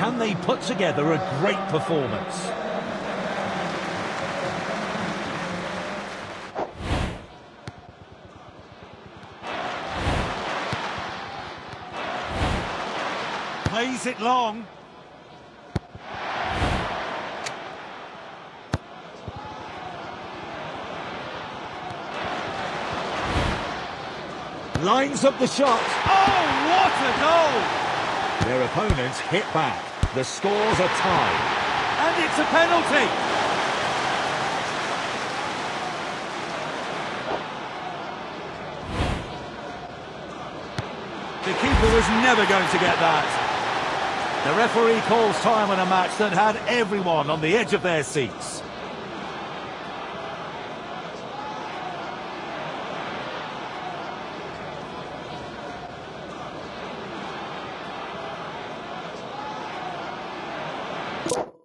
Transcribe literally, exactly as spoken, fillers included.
Can they put together a great performance? Plays it long. Lines up the shot. Oh, what a goal! Their opponents hit back. The scores are tied. And it's a penalty. The keeper was never going to get that. The referee calls time on a match that had everyone on the edge of their seats. You